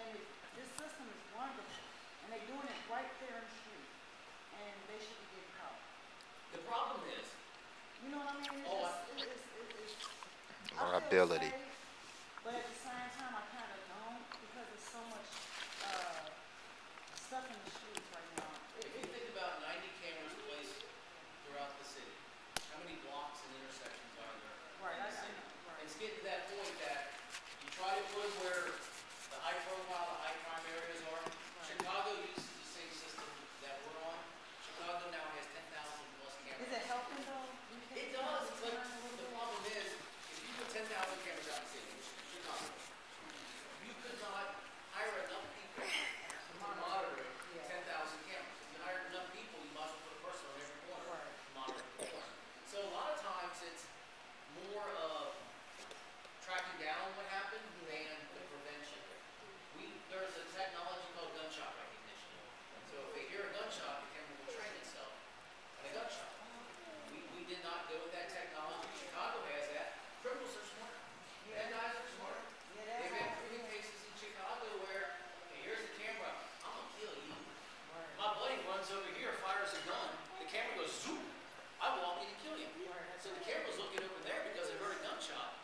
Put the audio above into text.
this system is wonderful, and they're doing it right there in the street, and they should be getting caught. The problem is, You know what I mean? oh, I feel Liability. safe, but at the same time, I kind of don't because there's so much stuff in the streets right now. if you think about 90 cameras placed throughout the city, how many blocks and intersections are there Right, in I the city? know. Right. It's getting to that point that you try to put them where the high profile, the high crime areas are. Chicago uses the same system that we're on. Chicago now has 10,000 plus cameras. Is it helping though? It does, but the problem is, if you put 10,000 cameras out in the city, Chicago, you could not hire enough people to monitor 10,000 cameras. If you hire enough people, you must put a person on every corner to monitor the corner. So a lot of times it's more of tracking down what happened than the prevention. There's a technology called gunshot recognition. So if they hear a gunshot, the camera will train itself at a gunshot. We did not go with that technology. Chicago has that. Criminals are smart. Bad guys are smart. They've had proven cases in Chicago where, hey, here's the camera. I'm going to kill you. My buddy runs over here, fires a gun. The camera goes zoom. I walk in and kill you. So the camera's looking over there because they heard a gunshot.